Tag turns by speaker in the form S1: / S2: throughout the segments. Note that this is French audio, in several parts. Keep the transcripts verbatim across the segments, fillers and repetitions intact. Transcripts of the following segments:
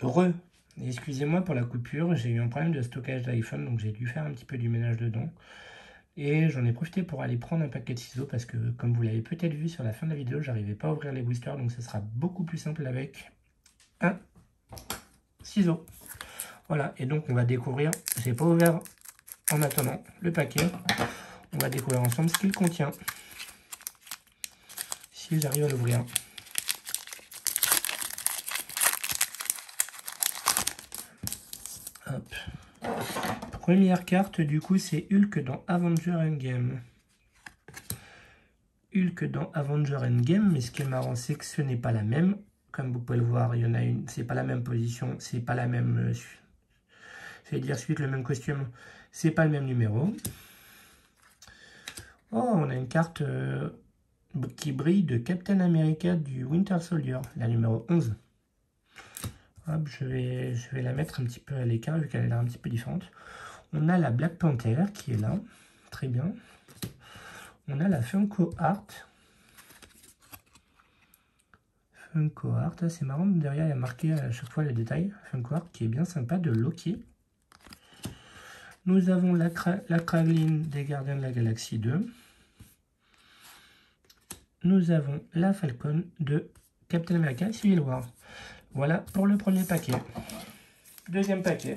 S1: Re, excusez-moi pour la coupure, j'ai eu un problème de stockage d'iPhone, donc j'ai dû faire un petit peu du ménage dedans. Et j'en ai profité pour aller prendre un paquet de ciseaux, parce que comme vous l'avez peut-être vu sur la fin de la vidéo, j'arrivais pas à ouvrir les boosters, donc ce sera beaucoup plus simple avec un ciseau. Voilà, et donc on va découvrir, j'ai pas ouvert en attendant le paquet, on va découvrir ensemble ce qu'il contient, si j'arrive à l'ouvrir. Hop. Première carte, du coup, c'est Hulk dans Avenger Endgame. Hulk dans Avenger Endgame, mais ce qui est marrant, c'est que ce n'est pas la même. Comme vous pouvez le voir, il y en a une, c'est pas la même position, c'est pas la même, euh, c'est-à-dire suite le même costume, c'est pas le même numéro. Oh, on a une carte euh, qui brille de Captain America du Winter Soldier, la numéro onze. Hop, je vais, je vais la mettre un petit peu à l'écart, vu qu'elle a l'air un petit peu différente. On a la Black Panther qui est là, très bien. On a la Funko Art. Funko Art, c'est marrant, derrière il y a marqué à chaque fois le détail. Funko Art qui est bien sympa, de Loki. Nous avons la, la Kraglin des Gardiens de la Galaxie deux. Nous avons la Falcon de Captain America Civil War. Voilà pour le premier paquet. Deuxième paquet.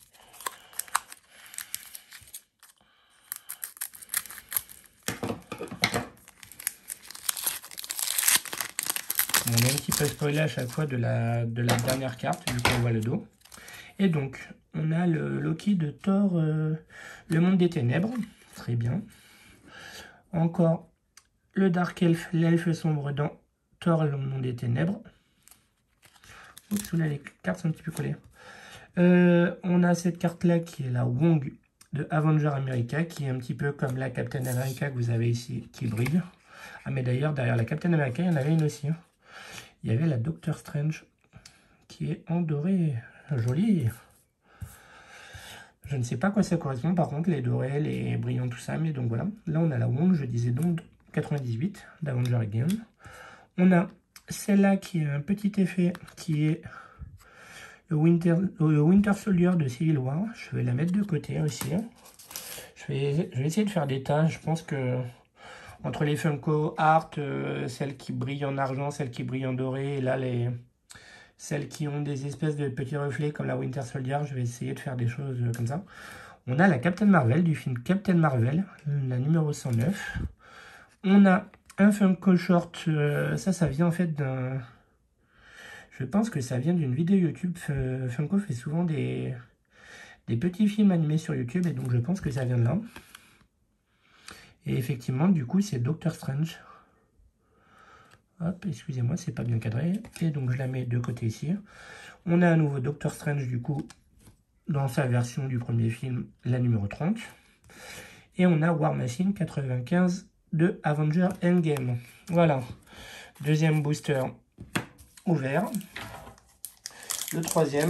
S1: On est un petit peu spoilé à chaque fois de la, de la dernière carte, vu qu'on voit le dos. Et donc, on a le Loki de Thor, euh, le monde des ténèbres. Très bien. Encore le Dark Elf, l'elfe sombre dans Thor, le monde des ténèbres. Oups, là, les cartes sont un petit peu collées. Euh, on a cette carte-là qui est la Wong de Avenger America, qui est un petit peu comme la Captain America que vous avez ici, qui brille. Ah, mais d'ailleurs, derrière la Captain America, il y en avait une aussi. Hein. Il y avait la Doctor Strange qui est en doré. Jolie. Je ne sais pas à quoi ça correspond, par contre, les dorés, les brillants, tout ça. Mais donc voilà. Là, on a la Wong, je disais donc quatre-vingt-dix-huit d'Avenger Again. On a celle-là qui est un petit effet qui est le Winter, le Winter Soldier de Civil War. Je vais la mettre de côté aussi. Je vais, je vais essayer de faire des tas. Je pense que entre les Funko Art, euh, celles qui brillent en argent, celles qui brillent en doré, et là, les, celles qui ont des espèces de petits reflets comme la Winter Soldier, je vais essayer de faire des choses comme ça. On a la Captain Marvel du film Captain Marvel, la numéro cent neuf. On a un Funko Short, euh, ça, ça vient en fait d'un... Je pense que ça vient d'une vidéo YouTube. Funko fait souvent des, des petits films animés sur YouTube, et donc je pense que ça vient de là. Et effectivement, du coup, c'est Doctor Strange. Hop, excusez-moi, c'est pas bien cadré. Et donc, je la mets de côté ici. On a un nouveau Doctor Strange, du coup, dans sa version du premier film, la numéro trente. Et on a War Machine quatre-vingt-quinze de Avenger Endgame. Voilà. Deuxième booster ouvert. Le troisième.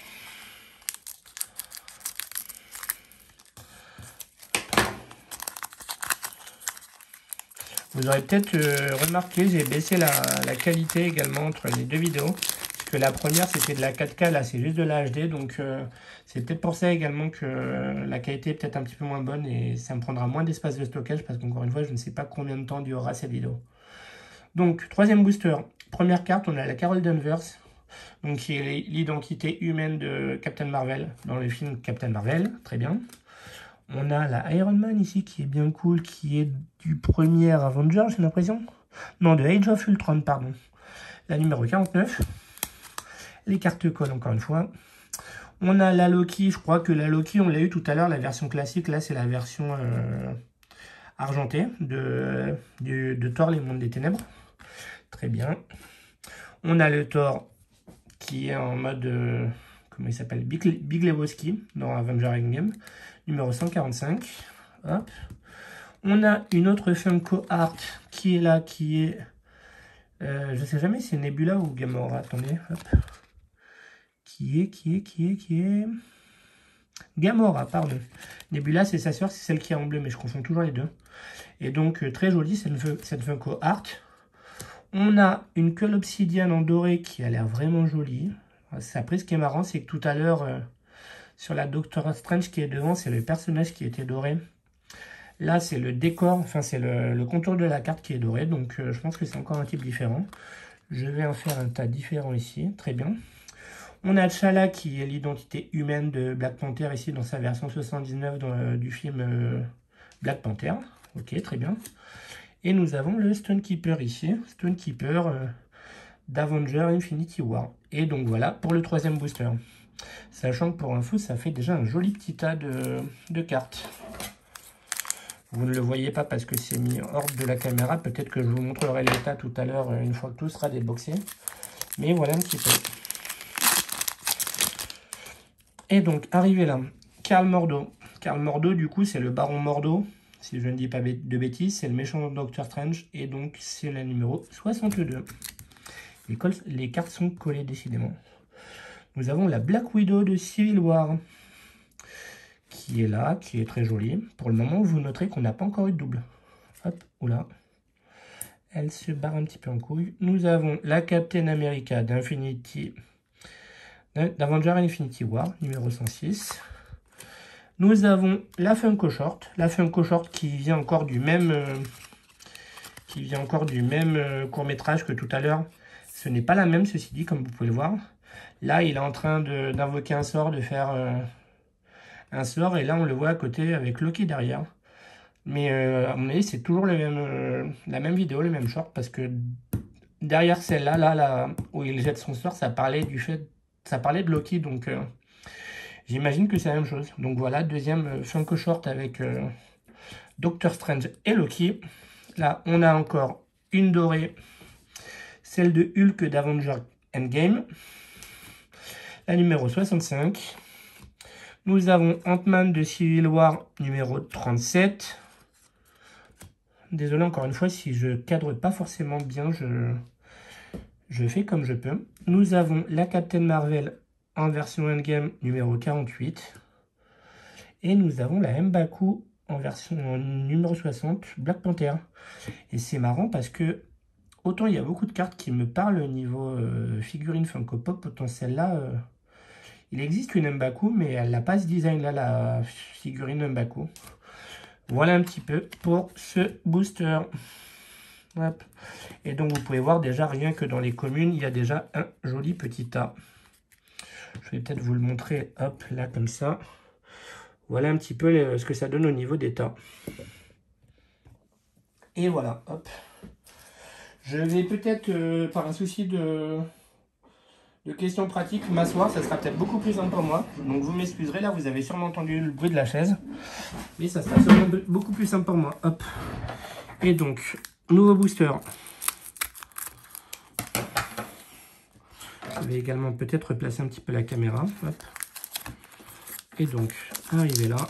S1: Vous aurez peut-être euh, remarqué, j'ai baissé la, la qualité également entre les deux vidéos. Parce que la première, c'était de la quatre K, là, c'est juste de la H D. Donc, euh, c'est peut-être pour ça également que euh, la qualité est peut-être un petit peu moins bonne. Et ça me prendra moins d'espace de stockage. Parce qu'encore une fois, je ne sais pas combien de temps durera cette vidéo. Donc, troisième booster. Première carte, on a la Carol Danvers. Donc, qui est l'identité humaine de Captain Marvel dans le film Captain Marvel. Très bien. On a la Iron Man ici qui est bien cool, qui est du premier Avenger, j'ai l'impression. Non, de Age of Ultron, pardon. La numéro quarante-neuf. Les cartes collent encore une fois. On a la Loki, je crois que la Loki, on l'a eu tout à l'heure, la version classique. Là, c'est la version euh, argentée de, de, de Thor, les mondes des ténèbres. Très bien. On a le Thor qui est en mode... Euh, comment il s'appelle, Big, Big Lebowski dans Avenger Endgame, numéro cent quarante-cinq. Hop. On a une autre Funko Art qui est là, qui est... Euh, je ne sais jamais si c'est Nebula ou Gamora. Attendez. Hop. Qui est, qui est, qui est, qui est... Gamora, pardon. Nebula, c'est sa sœur, c'est celle qui est en bleu, mais je confonds toujours les deux. Et donc, euh, très jolie cette, cette Funko Art. On a une queue obsidienne en doré qui a l'air vraiment jolie. Après, ce qui est marrant, c'est que tout à l'heure, euh, sur la Doctor Strange qui est devant, c'est le personnage qui était doré. Là, c'est le décor, enfin, c'est le, le contour de la carte qui est doré. Donc, euh, je pense que c'est encore un type différent. Je vais en faire un tas différent ici. Très bien. On a T'Challa qui est l'identité humaine de Black Panther ici dans sa version soixante-dix-neuf dans, euh, du film euh, Black Panther. Ok, très bien. Et nous avons le Stonekeeper ici. Stonekeeper euh, d'Avenger Infinity War. Et donc voilà pour le troisième booster. Sachant que pour info, ça fait déjà un joli petit tas de, de cartes. Vous ne le voyez pas parce que c'est mis hors de la caméra. Peut-être que je vous montrerai l'état tout à l'heure une fois que tout sera déboxé. Mais voilà un petit peu. Et donc, arrivé là, Karl Mordo. Karl Mordo, du coup, c'est le Baron Mordo. Si je ne dis pas de bêtises, c'est le méchant Doctor Strange. Et donc, c'est la numéro soixante-deux. Les, les cartes sont collées, décidément. Nous avons la Black Widow de Civil War. Qui est là, qui est très jolie. Pour le moment, vous noterez qu'on n'a pas encore eu de double. Hop, oula. Elle se barre un petit peu en couille. Nous avons la Captain America d'Infinity... d'Avenger Infinity War, numéro cent six. Nous avons la Funko Short. La Funko Short qui vient encore du même... Euh, qui vient encore du même euh, court-métrage que tout à l'heure. Ce n'est pas la même, ceci dit, comme vous pouvez le voir. Là, il est en train d'invoquer un sort, de faire... Euh, un sort, et là on le voit à côté avec Loki derrière. Mais euh, à mon avis, c'est toujours le même, euh, la même vidéo, le même short, parce que derrière celle-là, là, là, où il jette son sort, ça parlait du fait, ça parlait de Loki, donc euh, j'imagine que c'est la même chose. Donc voilà, deuxième euh, Funko Short avec euh, Doctor Strange et Loki. Là, on a encore une dorée, celle de Hulk d'Avenger Endgame, la numéro soixante-cinq. Nous avons Ant-Man de Civil War numéro trente-sept. Désolé encore une fois si je cadre pas forcément bien, je, je fais comme je peux. Nous avons la Captain Marvel en version Endgame numéro quarante-huit. Et nous avons la M'Baku en version numéro soixante, Black Panther. Et c'est marrant parce que autant il y a beaucoup de cartes qui me parlent au niveau euh, figurine Funko Pop, autant celle-là... Euh, il existe une M'Baku, mais elle n'a pas ce design-là, la figurine M'Baku. Voilà un petit peu pour ce booster. Hop. Et donc, vous pouvez voir déjà, rien que dans les communes, il y a déjà un joli petit tas. Je vais peut-être vous le montrer, hop, là, comme ça. Voilà un petit peu les, ce que ça donne au niveau des tas. Et voilà, hop. Je vais peut-être, euh, par un souci de... de questions pratiques, m'asseoir, ça sera peut-être beaucoup plus simple pour moi. Donc vous m'excuserez, là vous avez sûrement entendu le bruit de la chaise. Mais ça sera sûrement beaucoup plus simple pour moi. Hop. Et donc, nouveau booster. Je vais également peut-être replacer un petit peu la caméra. Hop. Et donc, arrivé là.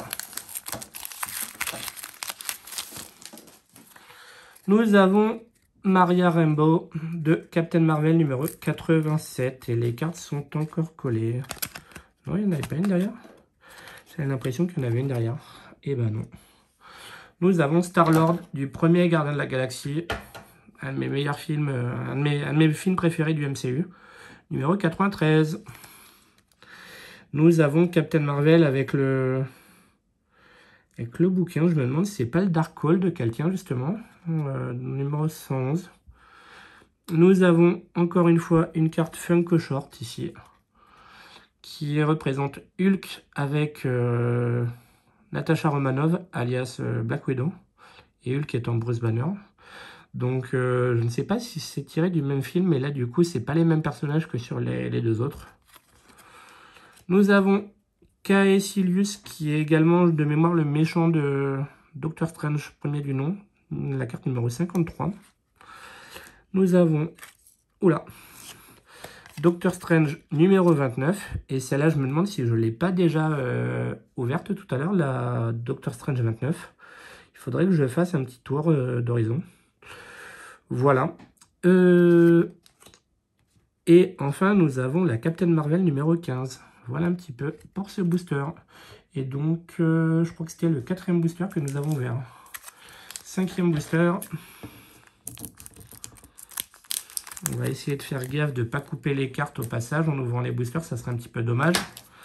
S1: Nous avons Maria Rambeau de Captain Marvel numéro quatre-vingt-sept. Et les cartes sont encore collées. Non, il n'y en avait pas une derrière. J'ai l'impression qu'il y en avait une derrière. Et ben non. Nous avons Star-Lord du premier Gardien de la Galaxie. Un de mes meilleurs films, un de mes, un de mes films préférés du M C U. Numéro quatre-vingt-treize. Nous avons Captain Marvel avec le... Avec le bouquin. Je me demande si c'est pas le Darkhold de quelqu'un justement. Euh, numéro cent onze. Nous avons encore une fois une carte Funko Short ici. Qui représente Hulk avec euh, Natasha Romanoff, alias euh, Black Widow. Et Hulk étant Bruce Banner. Donc euh, je ne sais pas si c'est tiré du même film. Mais là du coup c'est pas les mêmes personnages que sur les, les deux autres. Nous avons Kaecilius qui est également de mémoire le méchant de Doctor Strange, premier du nom. La carte numéro cinquante-trois. Nous avons... Oula. Doctor Strange numéro vingt-neuf. Et celle-là, je me demande si je ne l'ai pas déjà euh, ouverte tout à l'heure, la Doctor Strange vingt-neuf. Il faudrait que je fasse un petit tour euh, d'horizon. Voilà. Euh... Et enfin, nous avons la Captain Marvel numéro quinze. Voilà un petit peu pour ce booster. Et donc, euh, je crois que c'était le quatrième booster que nous avons ouvert. Cinquième booster. On va essayer de faire gaffe de ne pas couper les cartes au passage en ouvrant les boosters, ça serait un petit peu dommage.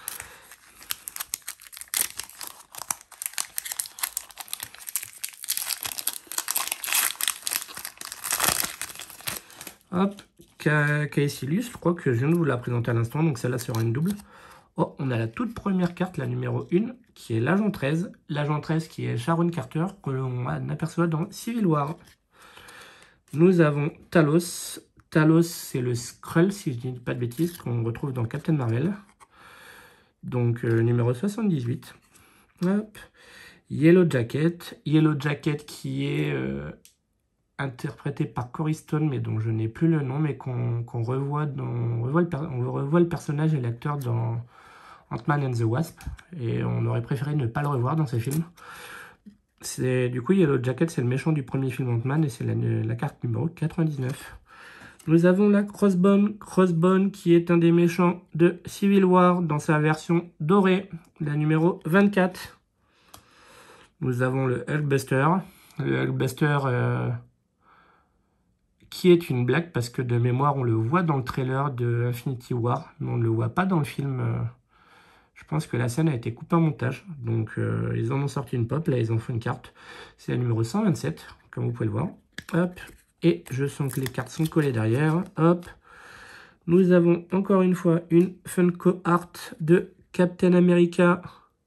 S1: Hop, Caecilius, je crois que je viens de vous la présenter à l'instant, donc celle-là sera une double. Oh, on a la toute première carte, la numéro un, qui est l'agent treize. L'agent treize qui est Sharon Carter, que l'on aperçoit dans Civil War. Nous avons Talos. Talos, c'est le Skrull, si je ne dis pas de bêtises, qu'on retrouve dans Captain Marvel. Donc, euh, numéro soixante-dix-huit. Hop. Yellow Jacket. Yellow Jacket qui est euh, interprété par Corey Stone, mais dont je n'ai plus le nom, mais qu'on qu'on revoit, dans, on revoit, le on revoit le personnage et l'acteur dans Ant-Man and the Wasp. Et on aurait préféré ne pas le revoir dans ces films. Du coup, Yellow Jacket, c'est le méchant du premier film Ant-Man et c'est la, la carte numéro quatre-vingt-dix-neuf. Nous avons la Crossbone, Crossbone qui est un des méchants de Civil War dans sa version dorée, la numéro vingt-quatre. Nous avons le Hulkbuster, le Hulkbuster euh, qui est une blague parce que de mémoire on le voit dans le trailer de Infinity War, mais on ne le voit pas dans le film. Euh, je pense que la scène a été coupée en montage, donc euh, ils en ont sorti une pop, là ils en font une carte. C'est la numéro cent vingt-sept, comme vous pouvez le voir. Hop. Et je sens que les cartes sont collées derrière. Hop. Nous avons encore une fois une Funko Art de Captain America.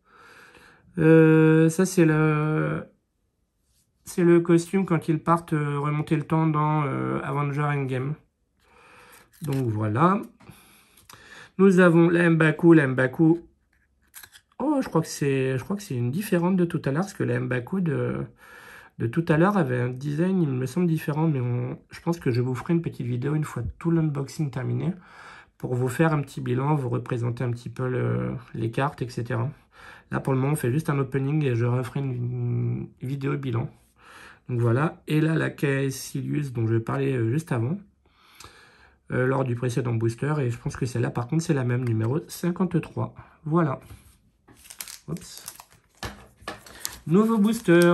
S1: Euh, ça, c'est le... c'est le costume quand ils partent euh, remonter le temps dans euh, Avengers Endgame. Donc voilà. Nous avons la M'Baku. La M'Baku. Oh, je crois que c'est je crois que c'est une différente de tout à l'heure, parce que la M'Baku de... de tout à l'heure avait un design, il me semble, différent, mais on... je pense que je vous ferai une petite vidéo une fois tout l'unboxing terminé, pour vous faire un petit bilan, vous représenter un petit peu le... les cartes, et cetera. Là, pour le moment, on fait juste un opening et je referai une, une vidéo bilan. Donc voilà, et là, la Caecilius dont je parlais juste avant, euh, lors du précédent booster, et je pense que celle-là, par contre, c'est la même, numéro cinquante-trois. Voilà. Oups. Nouveau booster.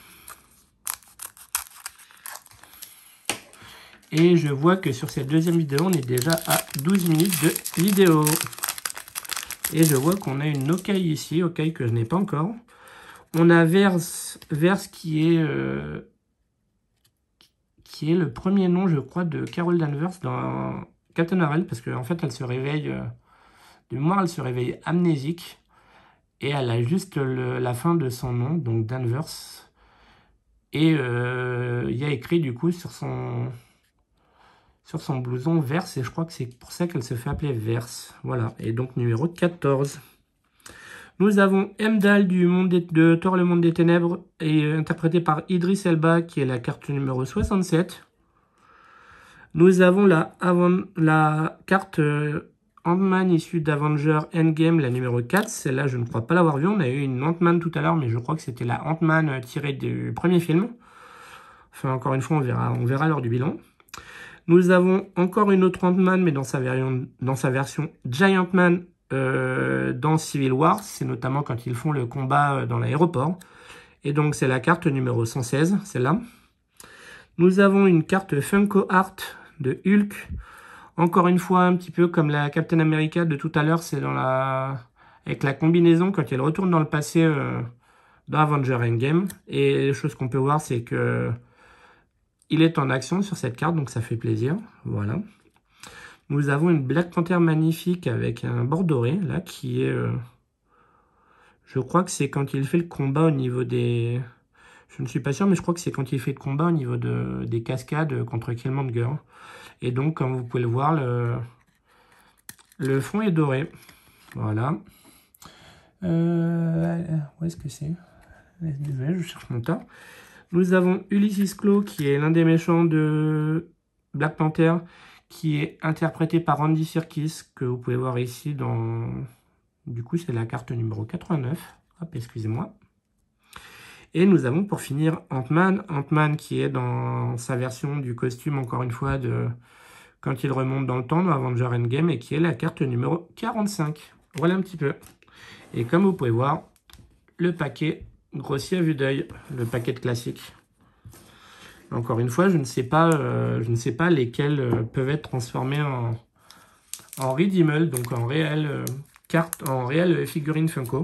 S1: Et je vois que sur cette deuxième vidéo, on est déjà à douze minutes de vidéo. Et je vois qu'on a une Okai ici, Okai que je n'ai pas encore. On a Verse, Verse qui est euh, qui est le premier nom, je crois, de Carol Danvers dans Captain Marvel, parce qu'en fait, elle se réveille, euh, de mémoire, elle se réveille amnésique. Et elle a juste le, la fin de son nom, donc Danvers. Et euh, il y a écrit, du coup, sur son... sur son blouson Verse, et je crois que c'est pour ça qu'elle se fait appeler Verse. Voilà, et donc numéro quatorze. Nous avons Heimdall du monde des, de Thor le monde des ténèbres, et euh, interprété par Idris Elba, qui est la carte numéro soixante-sept. Nous avons la, avant, la carte euh, Ant-Man issue d'Avenger Endgame, la numéro quatre. Celle-là, je ne crois pas l'avoir vue. On a eu une Ant-Man tout à l'heure, mais je crois que c'était la Ant-Man euh, tirée du premier film. Enfin, encore une fois, on verra, on verra lors du bilan. Nous avons encore une autre Ant-Man, mais dans sa, version, dans sa version Giant Man euh, dans Civil War. C'est notamment quand ils font le combat dans l'aéroport. Et donc, c'est la carte numéro cent seize, celle-là. Nous avons une carte Funko Art de Hulk. Encore une fois, un petit peu comme la Captain America de tout à l'heure. C'est dans la... avec la combinaison quand elle retourne dans le passé euh, dans Avenger Endgame. Et les choses qu'on peut voir, c'est que... il est en action sur cette carte, donc ça fait plaisir. Voilà. Nous avons une Black Panther magnifique avec un bord doré, là, qui est... Euh, je crois que c'est quand il fait le combat au niveau des... Je ne suis pas sûr, mais je crois que c'est quand il fait le combat au niveau de, des cascades contre Killmonger. Et donc, comme vous pouvez le voir, le, le fond est doré. Voilà. Euh, où est-ce que c'est? Désolé, je cherche mon tas. Nous avons Ulysses Claw, qui est l'un des méchants de Black Panther, qui est interprété par Andy Serkis, que vous pouvez voir ici dans... Du coup, c'est la carte numéro quatre-vingt-neuf. Hop, excusez-moi. Et nous avons pour finir Ant-Man. Ant-Man qui est dans sa version du costume, encore une fois, de quand il remonte dans le temps, dans Avenger Endgame, et qui est la carte numéro quarante-cinq. Voilà un petit peu. Et comme vous pouvez voir, le paquet... grossier à vue d'œil, le paquet de classique. Encore une fois, je ne sais pas, euh, je ne sais pas lesquels euh, peuvent être transformés en, en Redeemable, donc en réelle euh, carte, en réelle figurine Funko.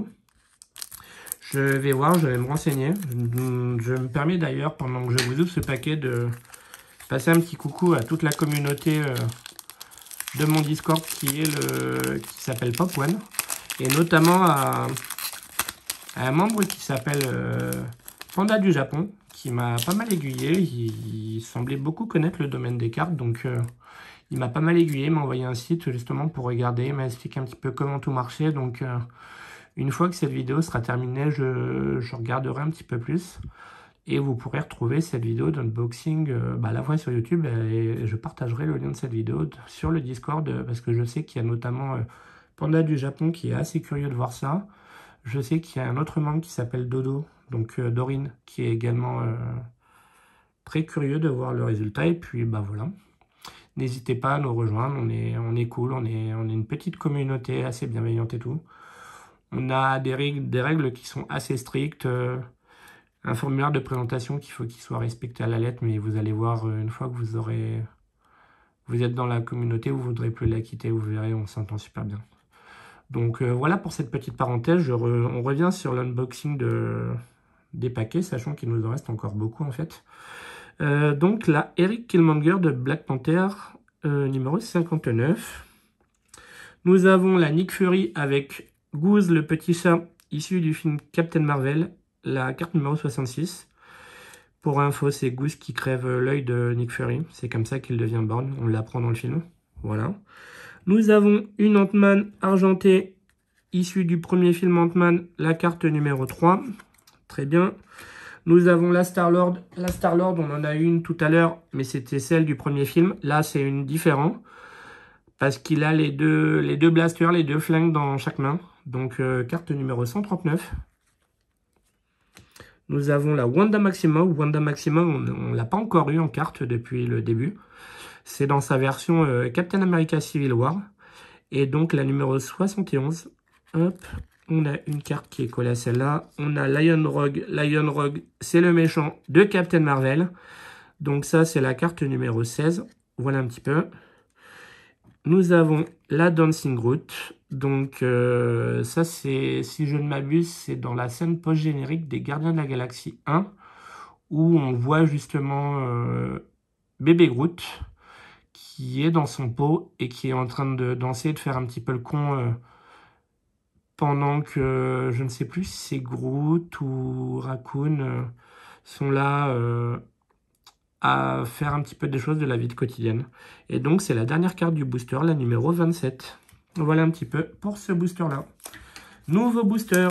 S1: Je vais voir, je vais me renseigner. Je, je me permets d'ailleurs, pendant que je vous ouvre ce paquet, de passer un petit coucou à toute la communauté euh, de mon Discord qui est le qui s'appelle Pop One, et notamment à, à un membre qui s'appelle euh, Panda du Japon, qui m'a pas mal aiguillé. Il, il semblait beaucoup connaître le domaine des cartes, donc euh, il m'a pas mal aiguillé, il m'a envoyé un site justement pour regarder, il m'a expliqué un petit peu comment tout marchait. Donc euh, une fois que cette vidéo sera terminée, je, je regarderai un petit peu plus. Et vous pourrez retrouver cette vidéo d'unboxing euh, bah, à la fois sur YouTube, et je partagerai le lien de cette vidéo sur le Discord, euh, parce que je sais qu'il y a notamment euh, Panda du Japon qui est assez curieux de voir ça. Je sais qu'il y a un autre membre qui s'appelle Dodo, donc euh, Dorine, qui est également euh, très curieux de voir le résultat. Et puis bah voilà, n'hésitez pas à nous rejoindre, on est, on est cool, on est, on est une petite communauté assez bienveillante et tout. On a des règles, des règles qui sont assez strictes. Euh, un formulaire de présentation qu'il faut qu'il soit respecté à la lettre, mais vous allez voir, une fois que vous aurez, vous êtes dans la communauté, vous ne voudrez plus la quitter, vous verrez, on s'entend super bien. Donc euh, voilà pour cette petite parenthèse. Je re, on revient sur l'unboxing de, des paquets, sachant qu'il nous en reste encore beaucoup en fait. Euh, donc la Eric Killmonger de Black Panther, euh, numéro cinquante-neuf. Nous avons la Nick Fury avec Goose le petit chat, issu du film Captain Marvel, la carte numéro soixante-six. Pour info, c'est Goose qui crève l'œil de Nick Fury. C'est comme ça qu'il devient Born. On l'apprend dans le film. Voilà. Nous avons une Ant-Man argentée, issue du premier film Ant-Man, la carte numéro trois. Très bien. Nous avons la Star-Lord. La Star-Lord, on en a une tout à l'heure, mais c'était celle du premier film. Là, c'est une différente, parce qu'il a les deux, les deux blasters, les deux flingues dans chaque main. Donc, euh, carte numéro cent trente-neuf. Nous avons la Wanda Maximoff. Wanda Maximoff, on ne l'a pas encore eu en carte depuis le début. C'est dans sa version euh, Captain America Civil War. Et donc la numéro soixante et onze. Hop, on a une carte qui est collée à celle-là. On a Lion Rogue. Lion Rogue, c'est le méchant de Captain Marvel. Donc ça, c'est la carte numéro seize. Voilà un petit peu. Nous avons la Dancing Groot. Donc euh, ça, c'est, si je ne m'abuse, c'est dans la scène post-générique des Gardiens de la Galaxie un, où on voit justement euh, bébé Groot qui est dans son pot et qui est en train de danser, de faire un petit peu le con euh, pendant que, je ne sais plus si c'est Groot ou Raccoon euh, sont là euh, à faire un petit peu des choses de la vie quotidienne. Et donc c'est la dernière carte du booster, la numéro vingt-sept. Voilà un petit peu pour ce booster-là. Nouveau booster.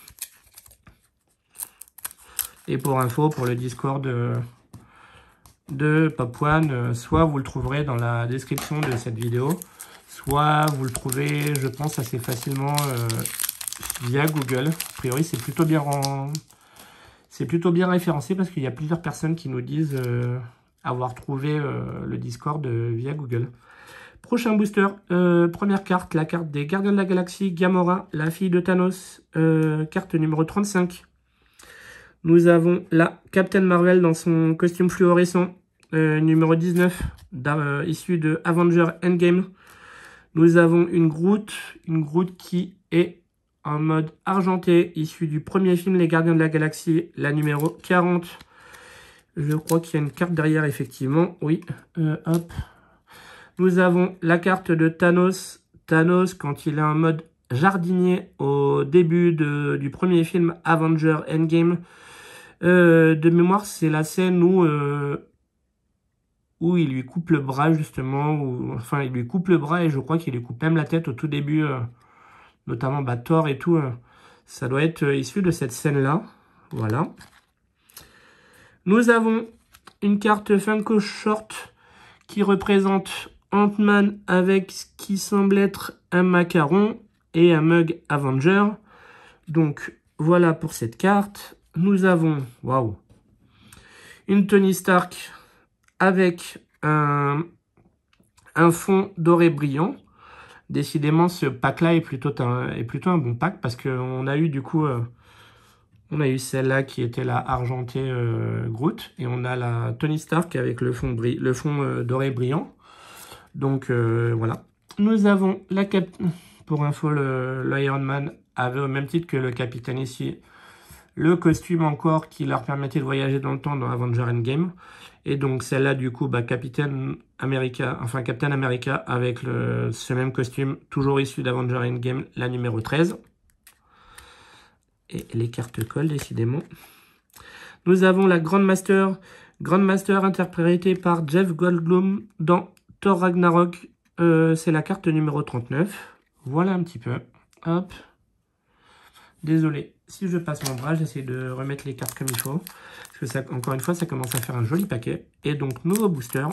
S1: Et pour info, pour le Discord de, de Pop One, soit vous le trouverez dans la description de cette vidéo, soit vous le trouvez, je pense, assez facilement euh, via Google. A priori, c'est plutôt bien en... c'est plutôt bien référencé, parce qu'il y a plusieurs personnes qui nous disent euh, avoir trouvé euh, le Discord euh, via Google. Prochain booster, euh, première carte, la carte des Gardiens de la Galaxie, Gamora, la fille de Thanos, euh, carte numéro trente-cinq. Nous avons la Captain Marvel dans son costume fluorescent, euh, numéro dix-neuf, euh, issu de Avengers Endgame. Nous avons une Groot, une Groot qui est en mode argenté, issu du premier film Les Gardiens de la Galaxie, la numéro quarante. Je crois qu'il y a une carte derrière, effectivement. Oui, euh, hop. Nous avons la carte de Thanos. Thanos, quand il est en mode jardinier au début de, du premier film Avengers Endgame. Euh, de mémoire, c'est la scène où, euh, où il lui coupe le bras, justement. Où, enfin, il lui coupe le bras et je crois qu'il lui coupe même la tête au tout début. Euh, notamment bah, Thor et tout. Euh, ça doit être euh, issu de cette scène-là. Voilà. Nous avons une carte Funko Short qui représente Ant-Man avec ce qui semble être un macaron et un mug Avenger. Donc, voilà pour cette carte. Nous avons, waouh, une Tony Stark avec un, un fond doré brillant. Décidément, ce pack-là est plutôt un, est plutôt un bon pack, parce qu'on a eu du coup, euh, On a eu celle-là qui était la argentée euh, Groot. Et on a la Tony Stark avec le fond, bri le fond euh, doré brillant. Donc euh, voilà. Nous avons la cap... Pour info, le, le Iron Man avait au même titre que le Capitaine ici, le costume encore qui leur permettait de voyager dans le temps dans Avengers Endgame. Et donc celle-là, du coup, bah, Captain America, enfin Captain America avec le, ce même costume, toujours issu d'Avengers Endgame, la numéro treize. Et les cartes collent, décidément. Nous avons la Grandmaster, Grandmaster interprétée par Jeff Goldblum dans Thor Ragnarok. Euh, C'est la carte numéro trente-neuf. Voilà un petit peu. Hop. Désolé, si je passe mon bras, j'essaie de remettre les cartes comme il faut. Parce que ça, encore une fois, ça commence à faire un joli paquet. Et donc, nouveau booster.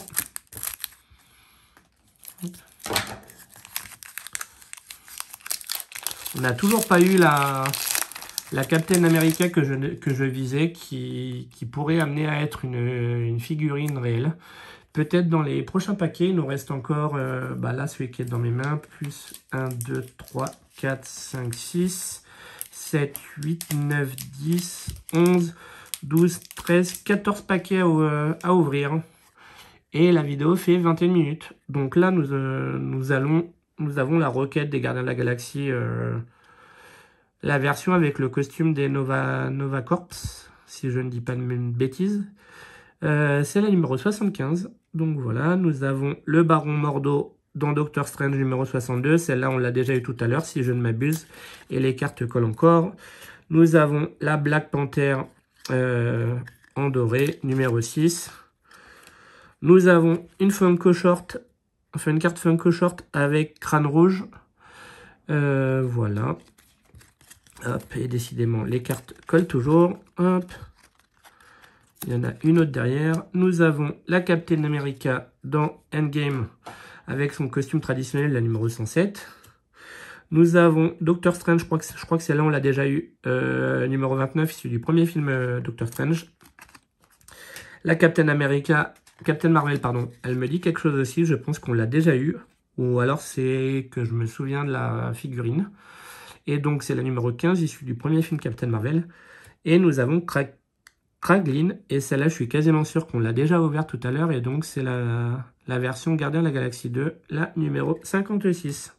S1: On n'a toujours pas eu la, la Captain America que je, que je visais, qui, qui pourrait amener à être une, une figurine réelle. Peut-être dans les prochains paquets, il nous reste encore, euh, bah là, celui qui est dans mes mains, plus un, deux, trois, quatre, cinq, six, sept, huit, neuf, dix, onze, douze, treize, quatorze paquets à, euh, à ouvrir. Et la vidéo fait vingt et une minutes. Donc là, nous, euh, nous, allons, nous avons la Roquette des Gardiens de la Galaxie, euh, la version avec le costume des Nova, Nova Corps, si je ne dis pas de bêtises. Euh, c'est la numéro soixante-quinze. Donc voilà, nous avons le Baron Mordo dans Doctor Strange numéro soixante-deux. Celle-là, on l'a déjà eu tout à l'heure, si je ne m'abuse. Et les cartes collent encore. Nous avons la Black Panther euh, en doré, numéro six. Nous avons une Funko Short, enfin une carte Funko Short avec crâne rouge. Euh, voilà. Hop, et décidément, les cartes collent toujours. Hop. Il y en a une autre derrière. Nous avons la Captain America dans Endgame avec son costume traditionnel, la numéro cent sept. Nous avons Doctor Strange, je crois que, je crois que celle-là on l'a déjà eu, euh, numéro vingt-neuf, issu du premier film euh, Doctor Strange. La Captain America, Captain Marvel, pardon, elle me dit quelque chose aussi, je pense qu'on l'a déjà eu. Ou alors c'est que je me souviens de la figurine. Et donc c'est la numéro quinze, issue du premier film Captain Marvel. Et nous avons Crack. Kraglin, et celle-là je suis quasiment sûr qu'on l'a déjà ouverte tout à l'heure, et donc c'est la, la version Gardien de la Galaxie deux, la numéro cinquante-six.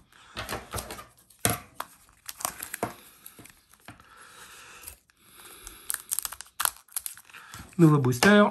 S1: Nouveau booster.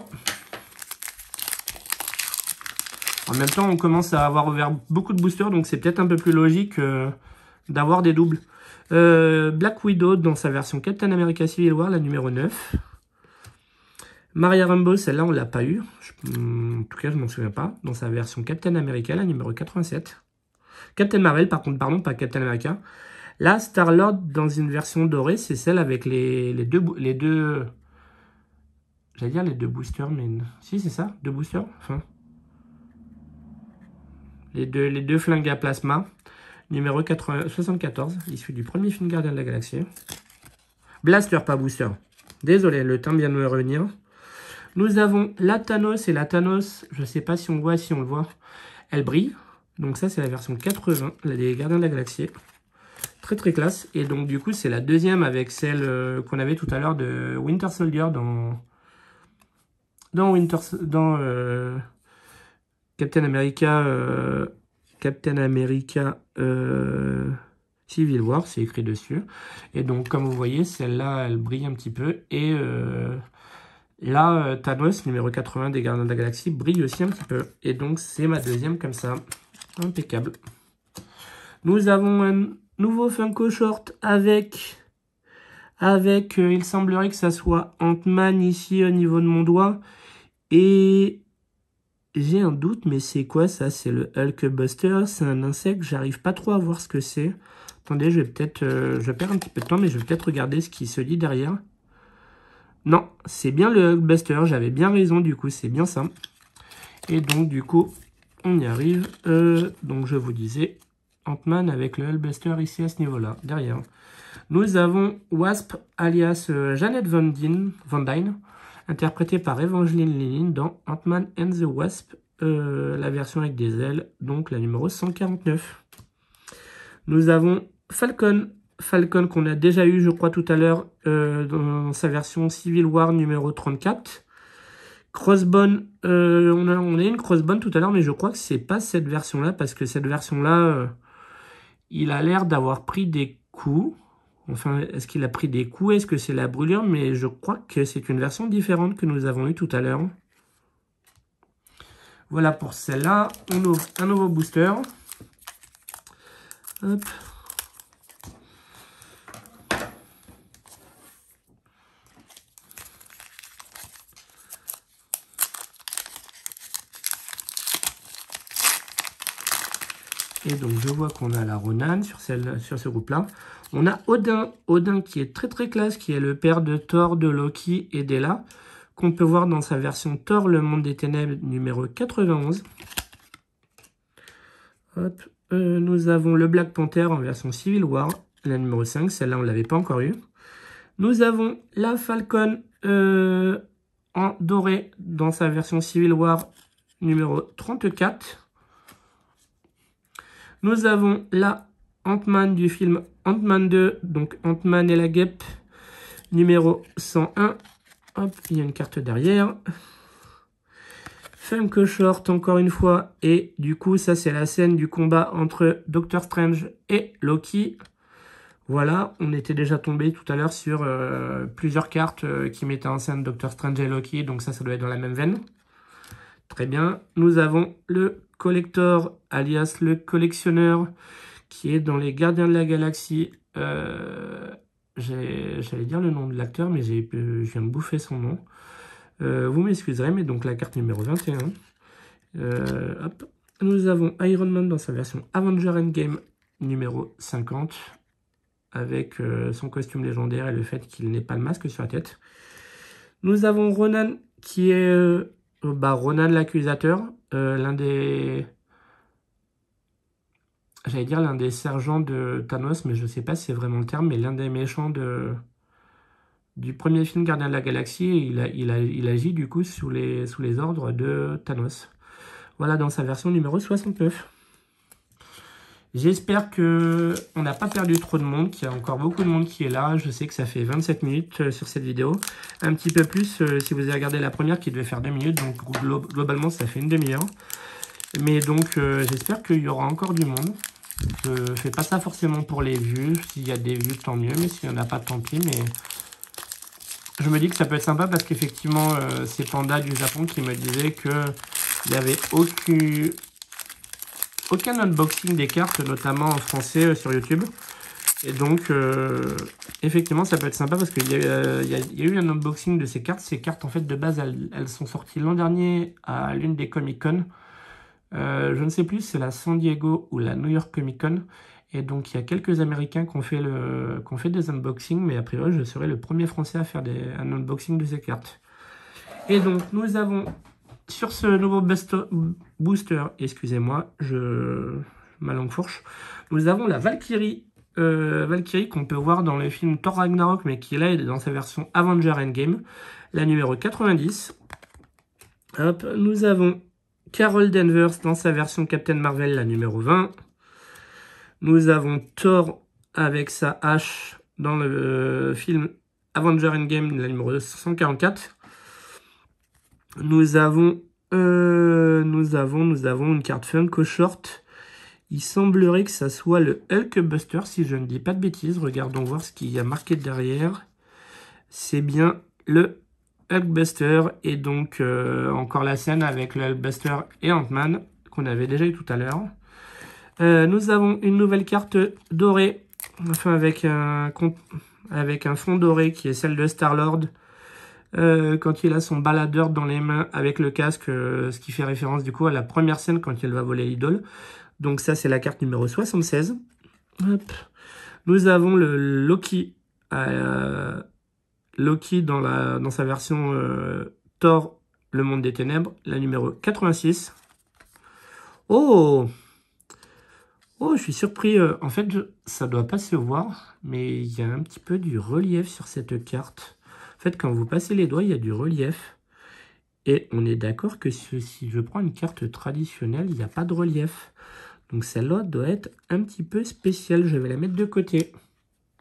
S1: En même temps on commence à avoir ouvert beaucoup de boosters, donc c'est peut-être un peu plus logique euh, d'avoir des doubles. Euh, Black Widow dans sa version Captain America Civil War, la numéro neuf. Maria Rambeau, celle-là, on ne l'a pas eu. Je, en tout cas, je ne m'en souviens pas. Dans sa version Captain America, la numéro quatre-vingt-sept. Captain Marvel, par contre, pardon, pas Captain America. Là, Star-Lord, dans une version dorée, c'est celle avec les, les deux... Les deux J'allais dire les deux boosters, mais... Si, c'est ça, deux boosters. Enfin... Les deux, les deux flingues à plasma. Numéro soixante-quatorze, issu du premier film Gardien de la Galaxie. Blaster, pas booster. Désolé, le temps vient de me revenir. Nous avons la Thanos, et la Thanos, je ne sais pas si on voit, si on le voit, elle brille. Donc ça, c'est la version quatre-vingts, la des Gardiens de la Galaxie. Très très classe. Et donc du coup, c'est la deuxième avec celle euh, qu'on avait tout à l'heure de Winter Soldier dans, dans, Winter, dans euh, Captain America, euh, Captain America euh, Civil War, c'est écrit dessus. Et donc comme vous voyez, celle-là, elle brille un petit peu. Et... Euh, Là, euh, Thanos, numéro quatre-vingts des Gardiens de la Galaxie, brille aussi un petit peu. Et donc, c'est ma deuxième comme ça. Impeccable. Nous avons un nouveau Funko Short avec... Avec, euh, il semblerait que ça soit Ant-Man ici au niveau de mon doigt. Et j'ai un doute, mais c'est quoi ça? C'est le Hulk Buster. C'est un insecte, j'arrive pas trop à voir ce que c'est. Attendez, je vais peut-être... Euh, je perds un petit peu de temps, mais je vais peut-être regarder ce qui se dit derrière. Non, c'est bien le Hulkbuster, j'avais bien raison, du coup, c'est bien ça. Et donc, du coup, on y arrive. Euh, donc, je vous disais, Ant-Man avec le Hulkbuster ici à ce niveau-là, derrière. Nous avons Wasp, alias euh, Janet Van Dyne, Van Dyne, interprétée par Evangeline Lilly dans Ant-Man and the Wasp, euh, la version avec des ailes, donc la numéro cent quarante-neuf. Nous avons Falcon, Falcon qu'on a déjà eu, je crois, tout à l'heure, euh, dans sa version Civil War numéro trente-quatre. Crossbone, euh, on, a, on a une Crossbone tout à l'heure, mais je crois que c'est pas cette version-là, parce que cette version-là, euh, il a l'air d'avoir pris des coups. Enfin, est-ce qu'il a pris des coups? Est-ce que c'est la brûlure? Mais je crois que c'est une version différente que nous avons eue tout à l'heure. Voilà pour celle-là. On ouvre un nouveau booster. Hop. Et donc, je vois qu'on a la Ronan sur, celle, sur ce groupe-là. On a Odin, Odin qui est très très classe, qui est le père de Thor, de Loki et d'Hela, qu'on peut voir dans sa version Thor, le monde des ténèbres, numéro quatre-vingt-onze. Hop. Euh, nous avons le Black Panther en version Civil War, la numéro cinq, celle-là on ne l'avait pas encore eu. Nous avons la Falcon euh, en doré dans sa version Civil War, numéro trente-quatre. Nous avons la Ant-Man du film Ant-Man deux, donc Ant-Man et la guêpe, numéro cent un. Hop, il y a une carte derrière. Funko Short, encore une fois. Et du coup, ça, c'est la scène du combat entre Doctor Strange et Loki. Voilà, on était déjà tombé tout à l'heure sur euh, plusieurs cartes euh, qui mettaient en scène Doctor Strange et Loki. Donc ça, ça doit être dans la même veine. Très bien. Nous avons le collector, alias le collectionneur, qui est dans les Gardiens de la Galaxie. Euh, J'allais dire le nom de l'acteur, mais j'ai je viens de bouffer son nom. Euh, vous m'excuserez, mais donc la carte numéro vingt et un. Euh, hop. Nous avons Iron Man dans sa version Avenger Endgame numéro cinquante, avec euh, son costume légendaire et le fait qu'il n'ait pas le masque sur la tête. Nous avons Ronan, qui est euh, bah, Ronan l'accusateur, euh, l'un des... J'allais dire l'un des sergents de Thanos, mais je ne sais pas si c'est vraiment le terme, mais l'un des méchants de... du premier film Gardien de la Galaxie. Il, a, il, a, il agit du coup sous les, sous les ordres de Thanos. Voilà dans sa version numéro soixante-neuf. J'espère que on n'a pas perdu trop de monde, qu'il y a encore beaucoup de monde qui est là. Je sais que ça fait vingt-sept minutes euh, sur cette vidéo. Un petit peu plus euh, si vous avez regardé la première qui devait faire deux minutes. Donc glo globalement ça fait une demi-heure. Mais donc euh, j'espère qu'il y aura encore du monde. Je ne fais pas ça forcément pour les vues. S'il y a des vues, tant mieux. Mais s'il n'y en a pas, tant pis. Mais je me dis que ça peut être sympa parce qu'effectivement, euh, c'est Panda du Japon qui me disait qu'il n'y avait aucun... aucun unboxing des cartes, notamment en français euh, sur YouTube. Et donc, euh, effectivement, ça peut être sympa parce qu'il y, euh, y, y a eu un unboxing de ces cartes. Ces cartes, en fait, de base, elles, elles sont sorties l'an dernier à l'une des Comic-Con. Euh, je ne sais plus, c'est la San Diego ou la New York Comic-Con. Et donc, il y a quelques Américains qui ont fait, le, qui ont fait des unboxings. Mais a priori, je serai le premier Français à faire des, un unboxing de ces cartes. Et donc, nous avons... Sur ce nouveau booster, excusez-moi, je ma langue fourche, nous avons la Valkyrie, euh, Valkyrie qu'on peut voir dans le film Thor Ragnarok, mais qui là est dans sa version Avenger Endgame, la numéro quatre-vingt-dix. Hop, nous avons Carol Danvers dans sa version Captain Marvel, la numéro vingt. Nous avons Thor avec sa hache dans le film Avenger Endgame, la numéro cent quarante-quatre. Nous avons, euh, nous avons, nous avons une carte Funko Short. Il semblerait que ça soit le Hulkbuster, si je ne dis pas de bêtises. Regardons voir ce qu'il y a marqué derrière. C'est bien le Hulkbuster. Et donc, euh, encore la scène avec le Hulkbuster et Ant-Man, qu'on avait déjà eu tout à l'heure. Euh, nous avons une nouvelle carte dorée, enfin avec un, avec un fond doré qui est celle de Star-Lord. Euh, quand il a son baladeur dans les mains avec le casque, euh, ce qui fait référence du coup à la première scène quand il va voler l'idole. Donc ça c'est la carte numéro soixante-seize. Hop. Nous avons le Loki, euh, Loki dans, la, dans sa version euh, Thor, le monde des ténèbres, la numéro quatre-vingt-six. Oh Oh, je suis surpris. Euh, en fait, je, ça doit pas se voir, mais il y a un petit peu du relief sur cette carte. En fait, quand vous passez les doigts, il y a du relief. Et on est d'accord que si je prends une carte traditionnelle, il n'y a pas de relief. Donc celle-là doit être un petit peu spéciale. Je vais la mettre de côté.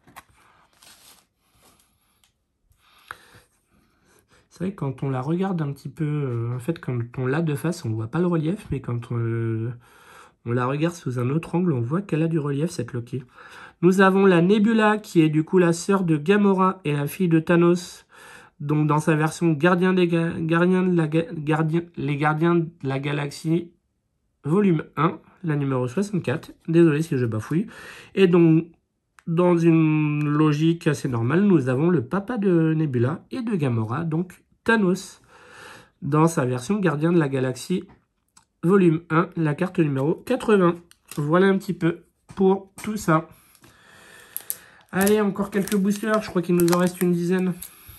S1: C'est vrai que quand on la regarde un petit peu, euh, en fait, quand on l'a de face, on voit pas le relief, mais quand on, euh, on la regarde sous un autre angle, on voit qu'elle a du relief, cette Loki. Nous avons la Nebula, qui est du coup la sœur de Gamora et la fille de Thanos. Donc dans sa version Gardien des Ga Gardiens de la Ga Gardien, les Gardiens de la Galaxie, volume un, la numéro soixante-quatre. Désolé si je bafouille. Et donc, dans une logique assez normale, nous avons le papa de Nebula et de Gamora, donc Thanos, dans sa version Gardien de la Galaxie, volume un, la carte numéro quatre-vingts. Voilà un petit peu pour tout ça. Allez, encore quelques boosters, je crois qu'il nous en reste une dizaine.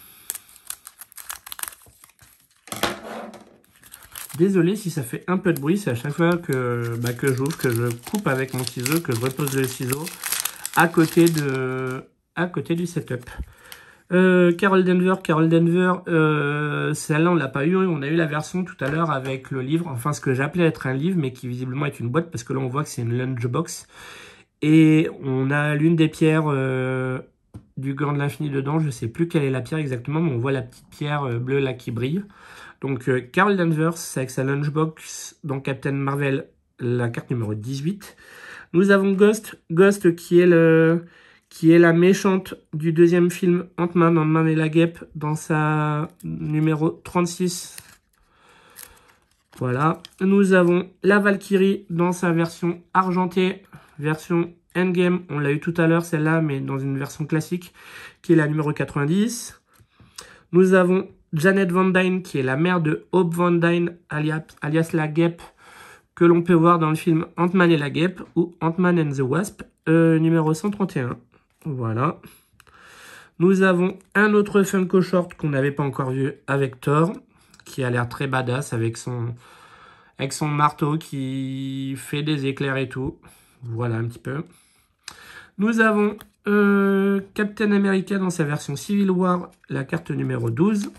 S1: Désolé si ça fait un peu de bruit, c'est à chaque fois que, bah, que j'ouvre, que je coupe avec mon ciseau, que je repose le ciseau à côté, de, à côté du setup. Euh, Carol Denver, Carol Denver, euh, celle-là on l'a pas eu, on a eu la version tout à l'heure avec le livre, enfin ce que j'appelais être un livre, mais qui visiblement est une boîte, parce que là on voit que c'est une lunchbox. Et on a l'une des pierres euh, du gant de l'infini dedans, je sais plus quelle est la pierre exactement, mais on voit la petite pierre euh, bleue là qui brille. Donc euh, Carol Danvers avec sa lunchbox dans Captain Marvel, la carte numéro dix-huit. Nous avons Ghost, Ghost qui est, le, qui est la méchante du deuxième film Ant-Man, Ant-Man et la Guêpe, dans sa numéro trente-six. Voilà. Nous avons la Valkyrie dans sa version argentée, version Endgame. On l'a eu tout à l'heure celle-là, mais dans une version classique, qui est la numéro quatre-vingt-dix. Nous avons Janet Van Dyne, qui est la mère de Hope Van Dyne, alias, alias la Guêpe, que l'on peut voir dans le film Ant-Man et la Guêpe, ou Ant-Man and the Wasp, euh, numéro cent trente et un. Voilà. Nous avons un autre Funko Short qu'on n'avait pas encore vu avec Thor, qui a l'air très badass avec son, avec son marteau qui fait des éclairs et tout. Voilà un petit peu. Nous avons euh, Captain America dans sa version Civil War, la carte numéro douze.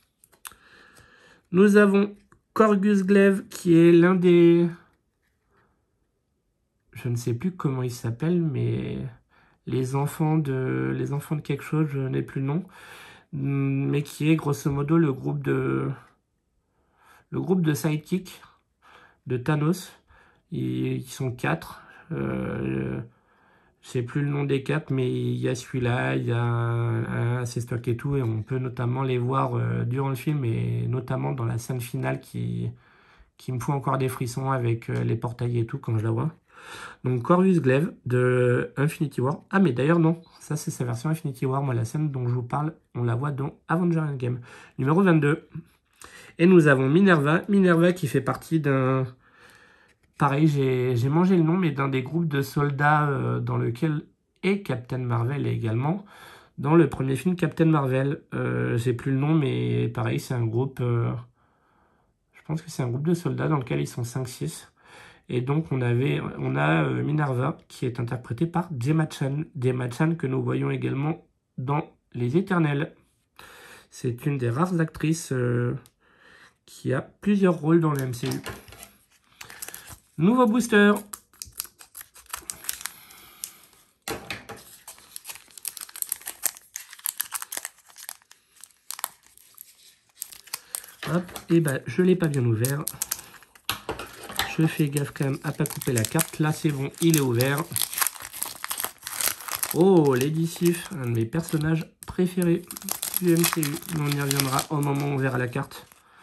S1: Nous avons Corgus Glaive, qui est l'un des... Je ne sais plus comment il s'appelle, mais les enfants de les enfants de quelque chose, je n'ai plus le nom. Mais qui est grosso modo le groupe de... Le groupe de sidekick de Thanos. Ils, ils sont quatre. Euh, je sais plus le nom des quatre, mais il y a celui-là, il y a un assez stock et tout, et on peut notamment les voir euh, durant le film, et notamment dans la scène finale qui, qui me fout encore des frissons avec euh, les portails et tout quand je la vois. Donc Corvus Glaive de Infinity War. Ah mais d'ailleurs non, ça c'est sa version Infinity War. Moi la scène dont je vous parle, on la voit dans Avengers Endgame, numéro vingt-deux. Et nous avons Minerva, Minerva qui fait partie d'un... Pareil, j'ai mangé le nom, mais d'un des groupes de soldats euh, dans lequel est Captain Marvel également. Dans le premier film Captain Marvel, euh, j'ai plus le nom, mais pareil, c'est un groupe... Euh, je pense que c'est un groupe de soldats dans lequel ils sont cinq six. Et donc on, avait, on a euh, Minerva qui est interprétée par Gemma Chan. Gemma Chan que nous voyons également dans Les Éternels. C'est une des rares actrices euh, qui a plusieurs rôles dans le M C U. Nouveau booster. Hop, et bah je l'ai pas bien ouvert. Je fais gaffe quand même à pas couper la carte. Là c'est bon, il est ouvert. Oh, Lady Sif, un de mes personnages préférés du M C U. On y reviendra au moment où on verra la carte.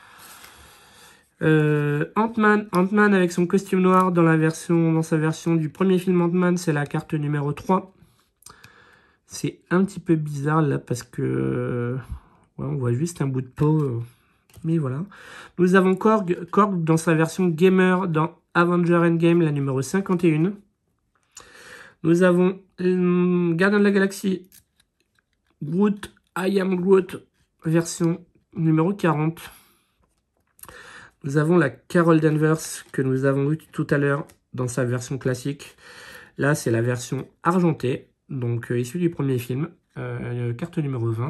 S1: Euh, Ant-Man, Ant-Man avec son costume noir dans, la version, dans sa version du premier film Ant-Man, c'est la carte numéro trois. C'est un petit peu bizarre là parce que ouais, on voit juste un bout de peau. Euh, mais voilà. Nous avons Korg, Korg dans sa version gamer dans Avengers Endgame, la numéro cinquante et un. Nous avons euh, Gardien de la Galaxie, Groot, I Am Groot, version numéro quarante. Nous avons la Carol Danvers que nous avons vue tout à l'heure dans sa version classique. Là, c'est la version argentée, donc euh, issue du premier film. Euh, carte numéro vingt.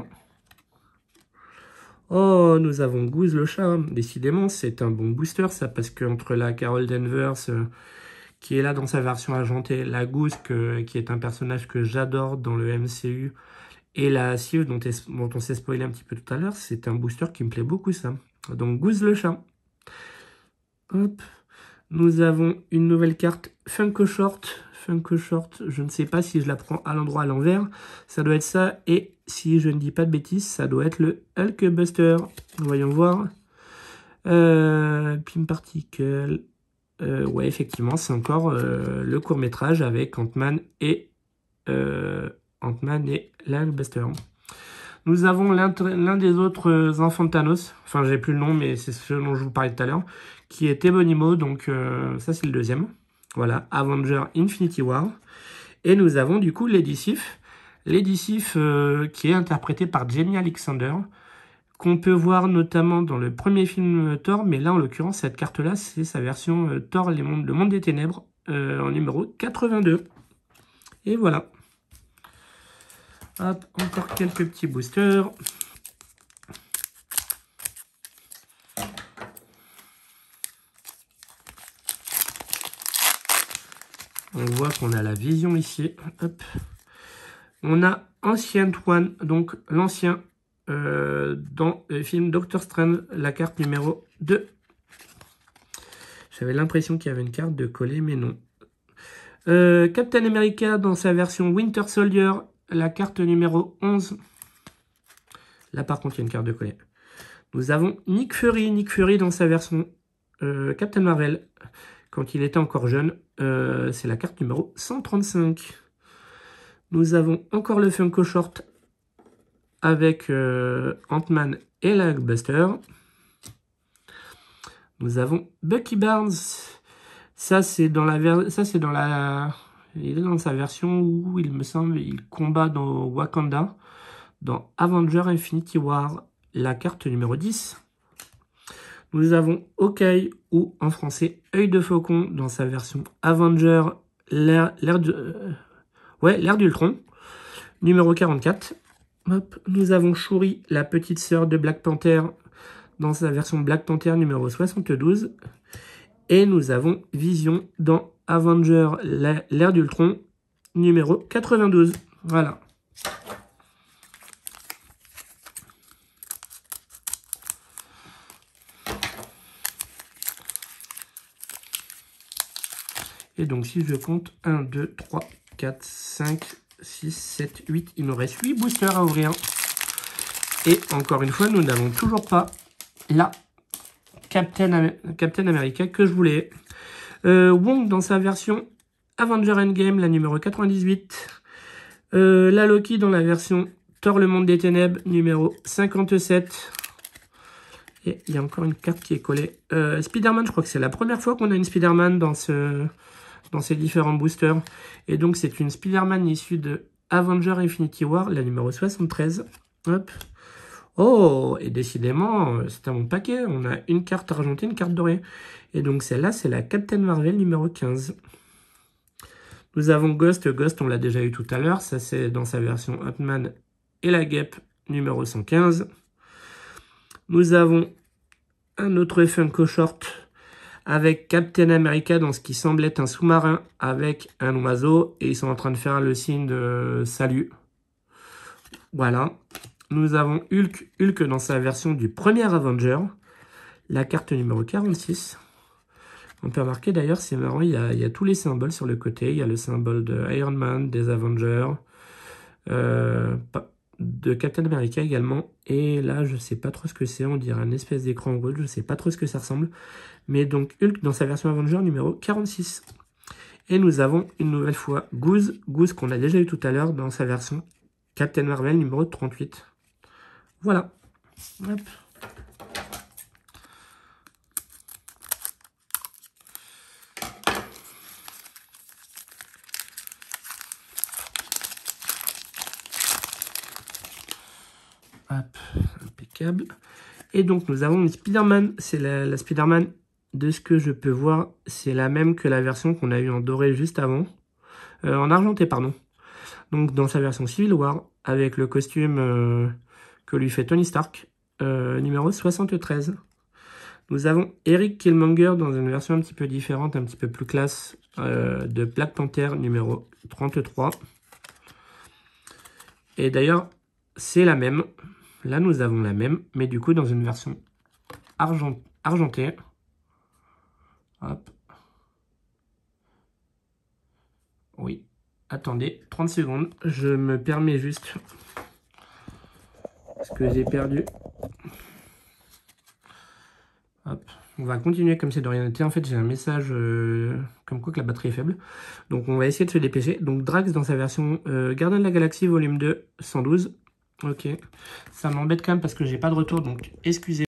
S1: Oh, nous avons Goose le chat. Décidément, c'est un bon booster, ça, parce qu'entre la Carol Danvers, euh, qui est là dans sa version argentée, la Goose, que, qui est un personnage que j'adore dans le M C U, Et la cive dont, dont on s'est spoilé un petit peu tout à l'heure, c'est un booster qui me plaît beaucoup, ça. Donc, Goose le chat. Hop. Nous avons une nouvelle carte Funko Short. Funko Short, je ne sais pas si je la prends à l'endroit à l'envers. Ça doit être ça. Et si je ne dis pas de bêtises, ça doit être le Hulkbuster. Voyons voir. Euh, Pim Particle. Euh, ouais, effectivement, c'est encore euh, le court-métrage avec Ant-Man et euh, Ant-Man et l'Hulkbuster. Nous avons l'un des autres enfants de Thanos. Enfin, j'ai plus le nom, mais c'est ce dont je vous parlais tout à l'heure. Qui est Ebonimo. Donc, euh, ça, c'est le deuxième. Voilà, Avenger Infinity War. Et nous avons du coup Lady Sif. Lady Sif euh, qui est interprétée par Jamie Alexander. Qu'on peut voir notamment dans le premier film Thor. Mais là, en l'occurrence, cette carte-là, c'est sa version euh, Thor, les mondes, le monde des ténèbres. Euh, en numéro quatre-vingt-deux. Et voilà. Hop, encore quelques petits boosters. On voit qu'on a la vision ici. Hop. On a Ancient One, donc l'ancien euh, dans le film Doctor Strange, la carte numéro deux. J'avais l'impression qu'il y avait une carte de coller, mais non. Euh, Captain America dans sa version Winter Soldier, la carte numéro onze. Là, par contre, il y a une carte de coller. Nous avons Nick Fury. Nick Fury dans sa version euh, Captain Marvel, quand il était encore jeune. Euh, C'est la carte numéro cent trente-cinq. Nous avons encore le Funko Short avec euh, Ant-Man et la Hulkbuster. Nous avons Bucky Barnes. Ça, c'est dans la... Ça, c'est dans la... Il est dans sa version où, il me semble, il combat dans Wakanda, dans Avenger Infinity War, la carte numéro dix. Nous avons Hawkeye, ou en français, Œil de Faucon, dans sa version Avenger, l'ère euh, ouais, l'ère d'Ultron, numéro quarante-quatre. Hop. Nous avons Shuri, la petite sœur de Black Panther, dans sa version Black Panther, numéro soixante-douze. Et nous avons Vision dans Avenger, l'ère d'Ultron, numéro quatre-vingt-douze. Voilà. Et donc, si je compte un, deux, trois, quatre, cinq, six, sept, huit, il nous reste huit boosters à ouvrir. Et encore une fois, nous n'avons toujours pas la Captain, Am Captain America que je voulais. Euh, Wong dans sa version Avenger Endgame, la numéro quatre-vingt-dix-huit. Euh, la Loki dans la version Thor, le monde des ténèbres, numéro cinquante-sept. Et il y a encore une carte qui est collée. Euh, Spider-Man, je crois que c'est la première fois qu'on a une Spider-Man dans, ce, dans ces différents boosters. Et donc, c'est une Spider-Man issue de Avenger Infinity War, la numéro soixante-treize. Hop. Oh, et décidément, c'est un bon paquet. On a une carte argentée, une carte dorée. Et donc, celle-là, c'est la Captain Marvel numéro quinze. Nous avons Ghost. Ghost, on l'a déjà eu tout à l'heure. Ça, c'est dans sa version Ant-Man et la Guêpe numéro cent quinze. Nous avons un autre Funko Short avec Captain America dans ce qui semble être un sous-marin avec un oiseau. Et ils sont en train de faire le signe de salut. Voilà. Nous avons Hulk. Hulk dans sa version du premier Avenger. La carte numéro quarante-six. On peut remarquer d'ailleurs, c'est marrant, il y, a, il y a tous les symboles sur le côté. Il y a le symbole de Iron Man, des Avengers, euh, de Captain America également. Et là, je sais pas trop ce que c'est. On dirait un espèce d'écran rouge. Je sais pas trop ce que ça ressemble. Mais donc, Hulk dans sa version Avenger numéro quarante-six. Et nous avons une nouvelle fois Goose. Goose qu'on a déjà eu tout à l'heure dans sa version Captain Marvel numéro trente-huit. Voilà. Hop. Hop, impeccable. Et donc, nous avons une Spider-Man. C'est la, la Spider-Man, de ce que je peux voir, c'est la même que la version qu'on a eue en doré juste avant. Euh, en argenté, pardon. Donc, dans sa version Civil War, avec le costume euh, que lui fait Tony Stark, euh, numéro soixante-treize. Nous avons Eric Killmonger dans une version un petit peu différente, un petit peu plus classe, euh, de Black Panther, numéro trente-trois. Et d'ailleurs, c'est la même. Là, nous avons la même, mais du coup, dans une version argent, argentée. Hop. Oui. Attendez, trente secondes. Je me permets juste... Parce que j'ai perdu... Hop. On va continuer comme c'est de rien noter. En fait, j'ai un message euh, comme quoi que la batterie est faible. Donc, on va essayer de se dépêcher. Donc, Drax dans sa version euh, Gardien de la Galaxie volume deux, cent douze. Ok. Ça m'embête quand même parce que j'ai pas de retour. Donc, excusez.